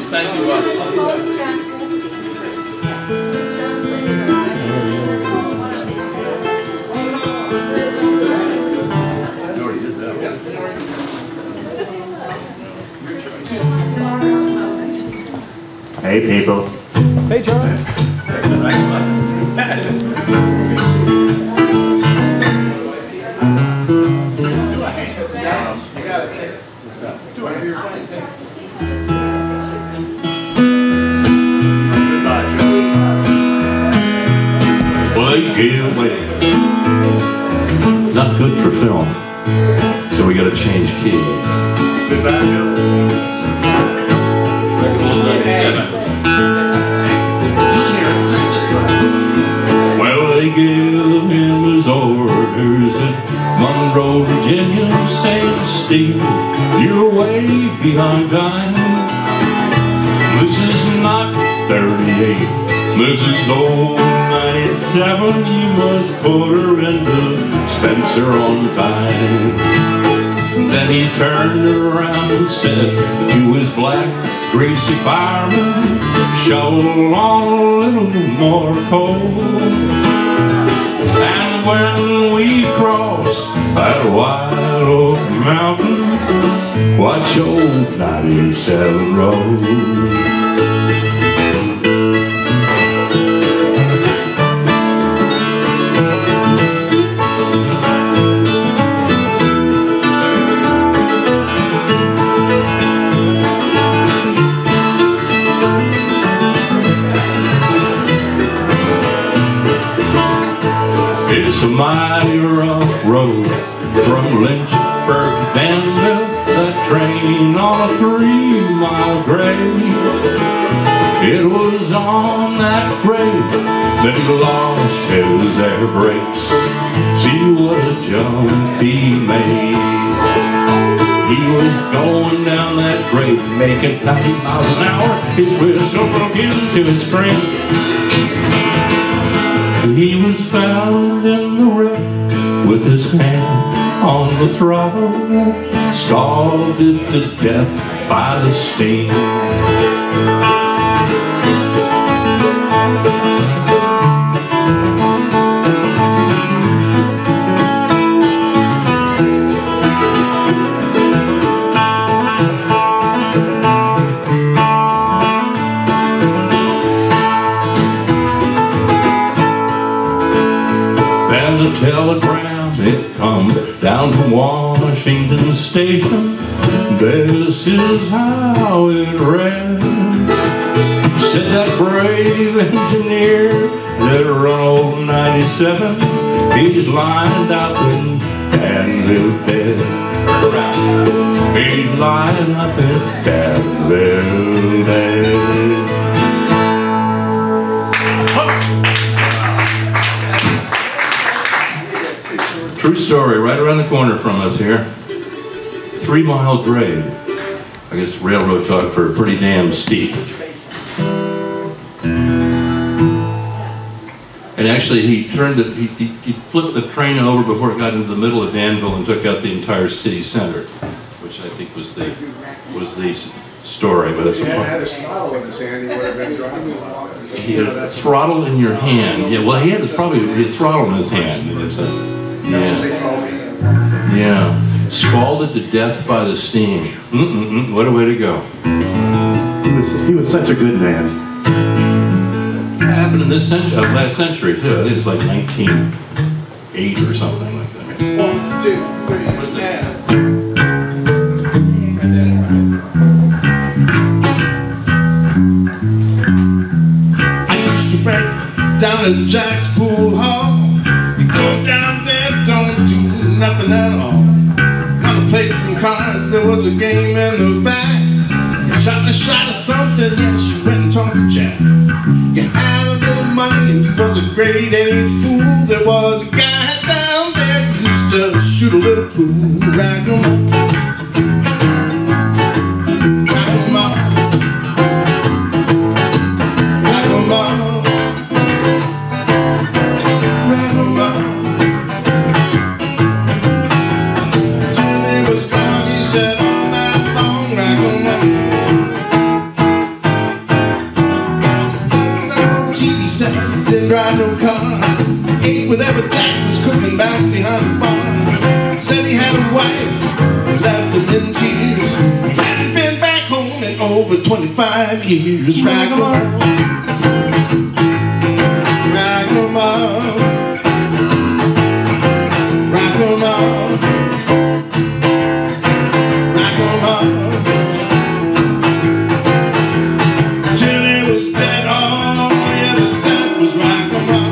Thank you. Hey, people. Hey, John. Not good for film, so we got to change key. Goodbye, Joe. Well, they gave him his orders at Monroe, Virginia, saying, Steve, you're way behind time. This is not 38. This is old 97, you must put her into Spencer on time. Then he turned around and said to his black, greasy fireman, shovel on a little more coal. And when we cross that wild oak mountain, watch old 97 roll. It's a mighty rough road from Lynchburg to Danville, that train on a 3-mile grade. It was on that grade that he lost his air brakes. See what a jump he made. He was going down that grade making 90 miles an hour. His whistle broke into his screen. He was found in the wreck with his hand on the throttle, scalded to death by the steam. The telegram, it come down to Washington Station. This is how it read. Said that brave engineer that run old 97, he's lined up in Danville dead. He's lined up in Danville dead. True story, right around the corner from us here. 3-mile grade. I guess railroad talk for pretty damn steep. And actually he turned it, he flipped the train over before it got into the middle of Danville and took out the entire city center, which I think was the story. But it's had a throttle in his hand, he would have been driving a lot. He had a throttle in your hand. Yeah, well he had probably a throttle in his hand. Yeah. Yeah. Scalded to death by the steam. What a way to go. He was such a good man. It happened in this century, last century too. I think it was like 1908 or something like that. 1, 2, 3, What is it? I used to break down at Jack's pool hall. You go down there, don't do nothing at all. On the place some cards, there was a game in the back. You shot a shot of something, yes, you went and talked to Jack. You had a little money and you was a grade A fool. There was a guy down there who used to shoot a little pool. Rack 'em up. Rack 'em up. Rack 'em up. Rack 'em up. Till he was gone, he said all night long, rack 'em up. over 25 years. Rock 'em up, rock 'em up, rock 'em up, rock 'em up. Till he was dead, all he ever said was rock 'em up.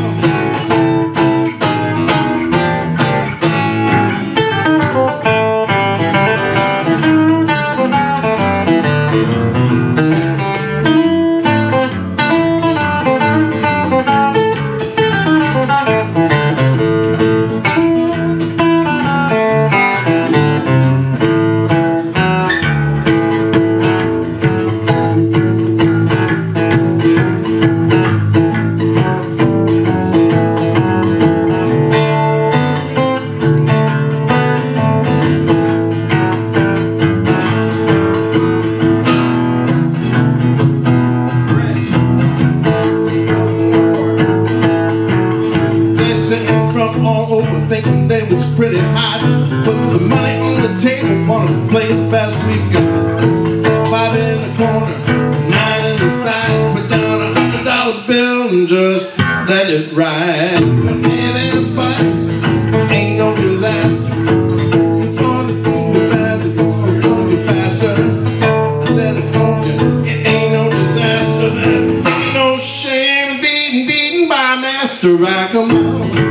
All over thinking they was pretty hot. Put the money on the table, wanna play the best we've got. 5 in the corner, 9 in the side. Put down $100 bill and just let it ride. Hey there, buddy, ain't no disaster. You're gonna think that it's gonna be faster. I said I told you, it ain't no disaster. There ain't no shame in being beaten by a master. Rock 'em up.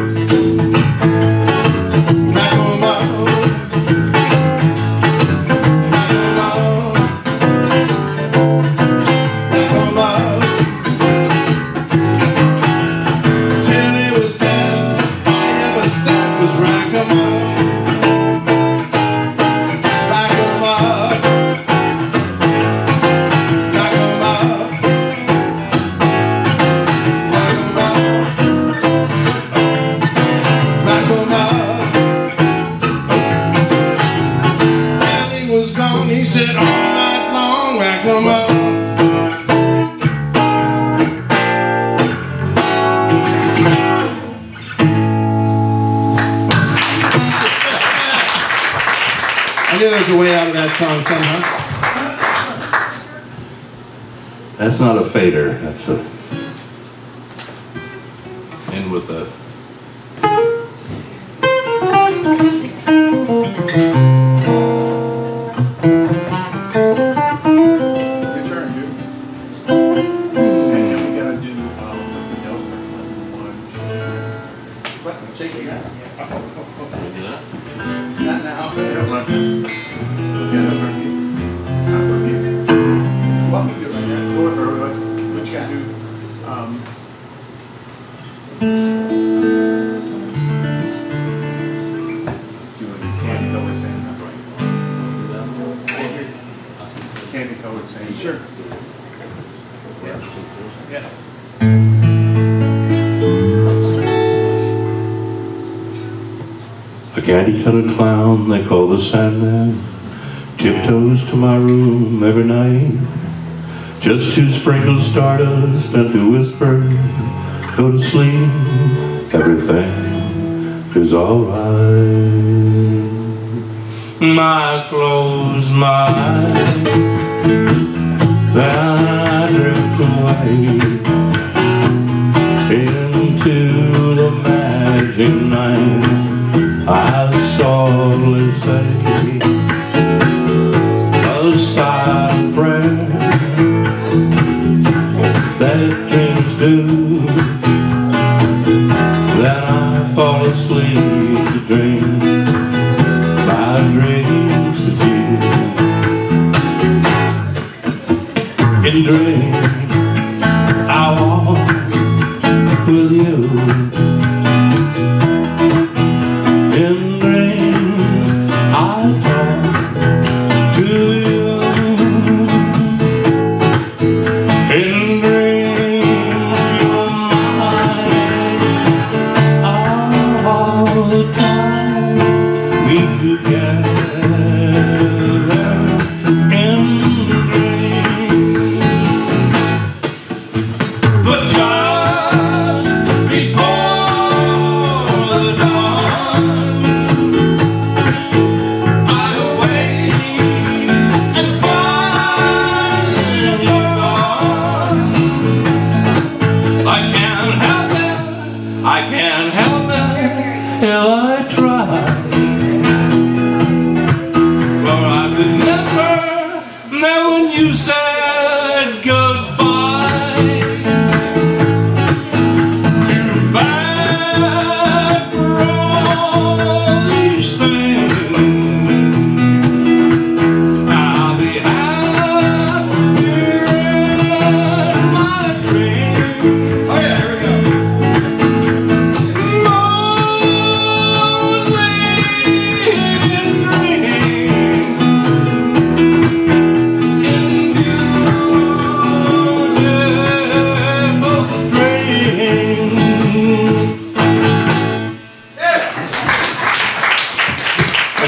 He said all night long, rock 'em up. I knew there was a way out of that song somehow. That's not a fader, that's a end with a Not now. What you gotta do, candy colored sand, not right. Candy colored sand. Sure. Yes. Yes. A candy-colored clown they call the Sandman tiptoes to my room every night just to sprinkle stardust and to whisper, go to sleep, everything is alright. I close my eyes, then I drift away into the magic night. I softly say a silent prayer that dreams do. Then I fall asleep to dream my dreams of you. In dreams I walk with you. In dreams I talk to you. In dreams you're mine all the time. We together in dreams. But just before the dawn, I awake and find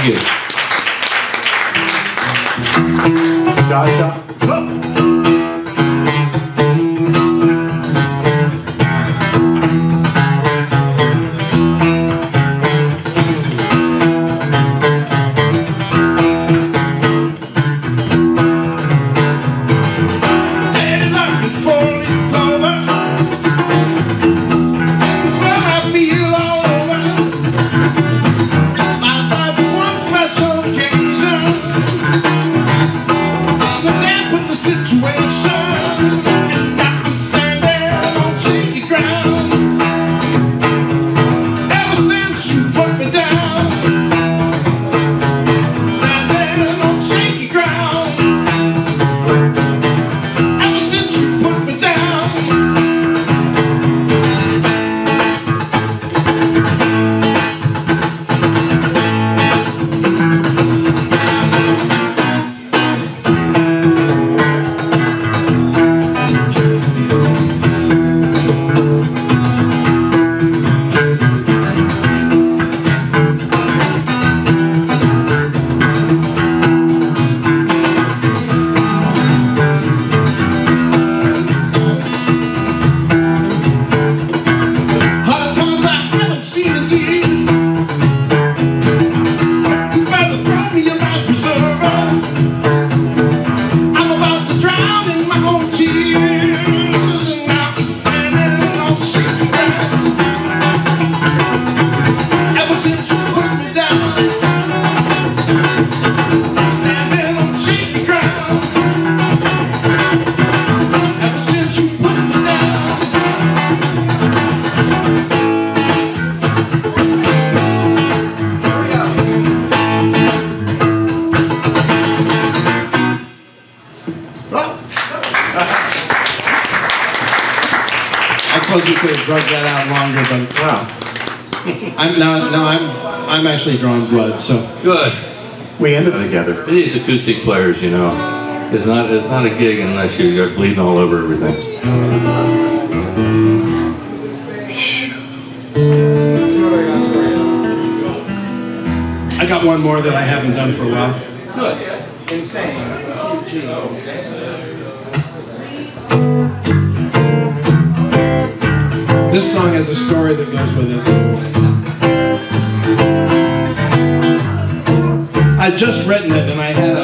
you. Daddy looking for leaf clover. It's where I feel all over. My life's one special occasion. The damp of the situation. And now I'm standing on shaky ground. Ever since you put me down. Standing on shaky ground. Ever since you put me down. Hard times I haven't seen in years. You better throw me a life preserver. I'm about to drown in my own tears. And now I'm standing on shaky ground. Ever since you put me down. Standing on shaky ground. Ever since you put me down. I suppose we could have drugged that out longer, but I'm actually drawing blood, so. Good. We ended together. These acoustic players, you know, it's not a gig unless you're bleeding all over everything. I got one more that I haven't done for a while. Good. Insane. This song has a story that goes with it. I'd just written it and I had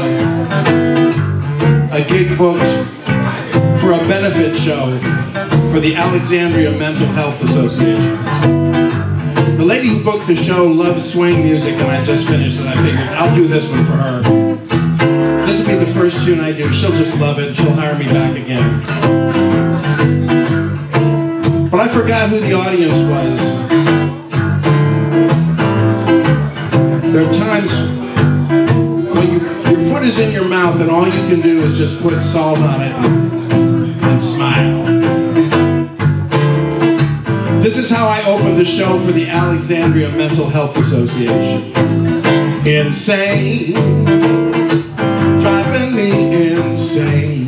a gig booked for a benefit show for the Alexandria Mental Health Association. The lady who booked the show loves swing music and I just finished it. I figured I'll do this one for her. This will be the first tune I do. She'll just love it and she'll hire me back again. But I forgot who the audience was. There are times when your foot is in your mouth and all you can do is just put salt on it and smile. This is how I opened the show for the Alexandria Mental Health Association. Insane, driving me insane.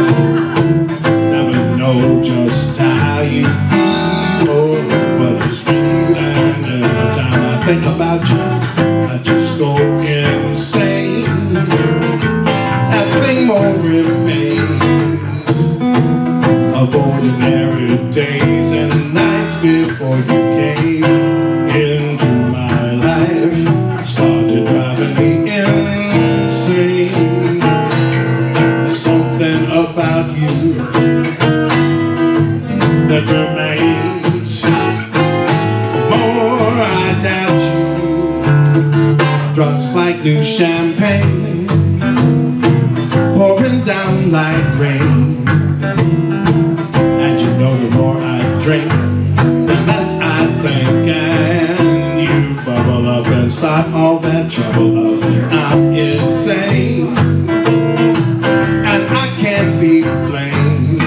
Never know just how you feel or what is real, and every time I think about you, I just go insane. Nothing more remains of ordinary days and nights before you came into my life. Started driving me insane. There's something about you that remains. The more I doubt you, drops like new champagne, pouring down like rain. And you know the more I drink, the less I think, and you bubble up and start all that trouble up, and I'm insane, and I can't be blamed.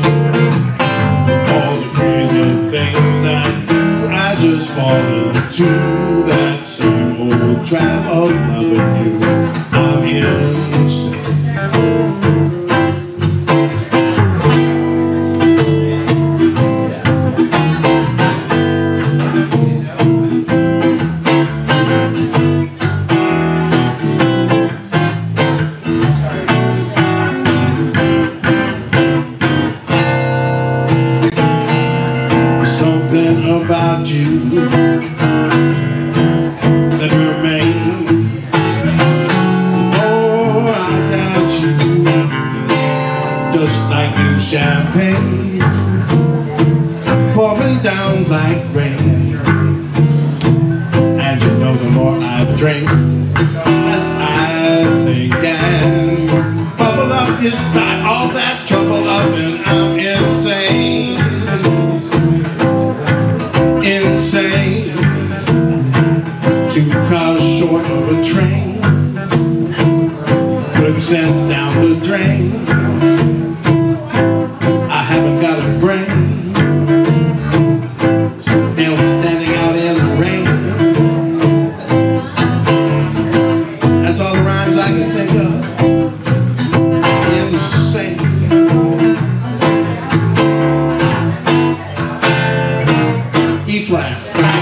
All the crazy things I do, I just fall into that same old trap of loving you. I'm insane. Unless I think I bubble up, you start all that trouble up, and I'm insane. Insane. 2 cars short of a train. Good sense down the drain. I haven't got a brain. Still standing out in the rain. That's all the rhymes I can think of. Insane. E flat.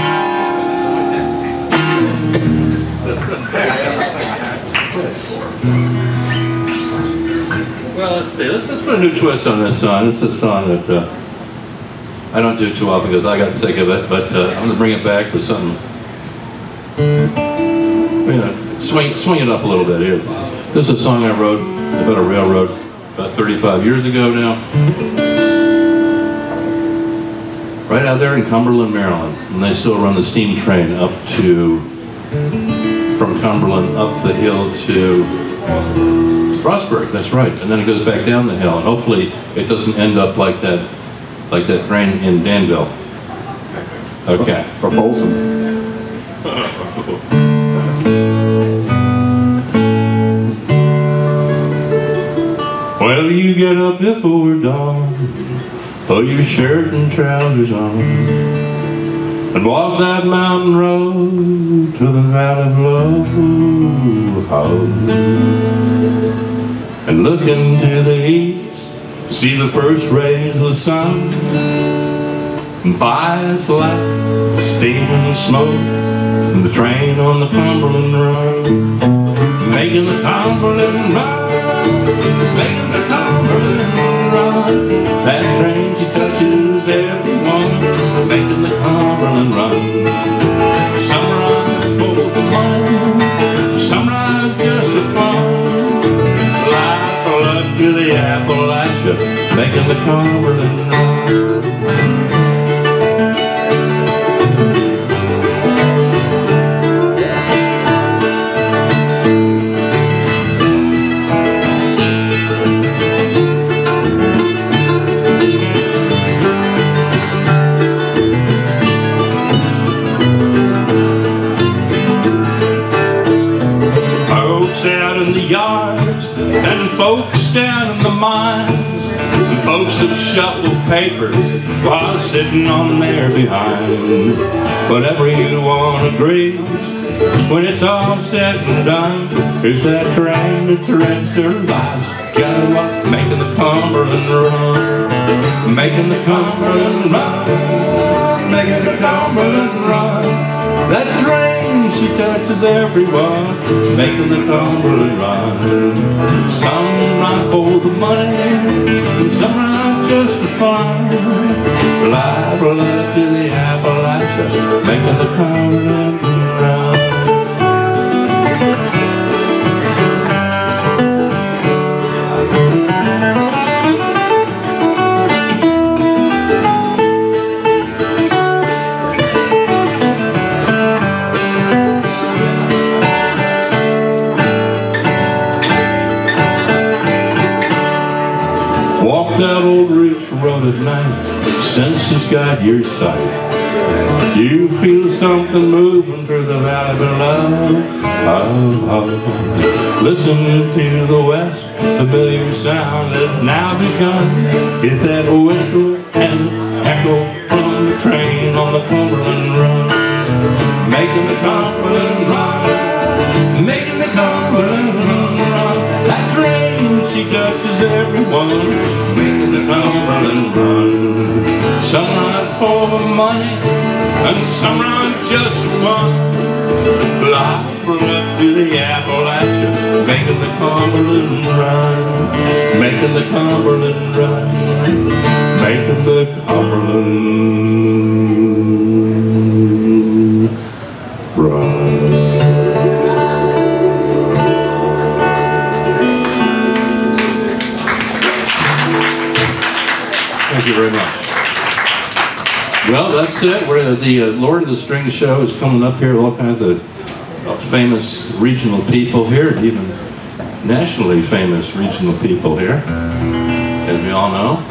Well, let's see. Let's put a new twist on this song. This is a song that I don't do too often because I got sick of it, but I'm going to bring it back with something. You know, swing it up a little bit here. This is a song I wrote about a railroad about 35 years ago now. Right out there in Cumberland, Maryland. And they still run the steam train up to, from Cumberland up the hill to Frostburg, that's right. And then it goes back down the hill, and hopefully it doesn't end up like that train in Danville. Okay. Or Folsom. Well, you get up before dawn, put your shirt and trousers on, and walk that mountain road to the Valley of Love. And look into the east, see the first rays of the sun. By its light, steam and smoke, and the train on the Cumberland Road, making the Cumberland run, making the Cumberland run. That train, she touches everyone, making the Cumberland run. Some ride for the money, some ride just for fun. Life up to the Appalachia, making the Cumberland run. Out in the yards, and folks down in the mines, and folks that shuffle papers while sitting on their behinds. Whatever you want agrees, when it's all said and done, here's that train that threads their lives. Gotta walk, making the Cumberland run, making the Cumberland run, making the Cumberland run. That train, she touches everyone, making the Cumberland run. Some ride for the money, and some ride just for fun. Liable up to the Appalachia, making the Cumberland run. Walk that old ridge road at night, senses guide your sight. You feel something moving through the valley below. Listen to the west, familiar sound has now begun. It's that whistle and its echo from the train on the Cumberland run, making the Cumberland run, making the Cumberland run. That train, she touches everyone, making the Cumberland run. Some ride for the money, and some ride just for fun. Life up to the Appalachia, making the Cumberland run, making the Cumberland run, making the Cumberland run. Thank you very much. Well, that's it. We're the Lord of the Strings show is coming up here. All kinds of famous regional people here, even nationally famous regional people here, as we all know.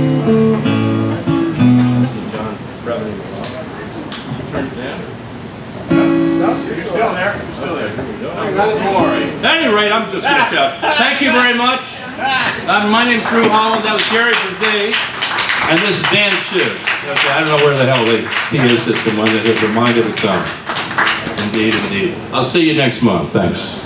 You're still there. You're still there. Don't worry. At any rate, I'm just going to shout. Thank you very much. My name's Drew Holland. That was Jerry Brzee. And this is Dan Shiv. Okay, I don't know where the hell the PA system went. It has reminded its own. Indeed, indeed. I'll see you next month. Thanks.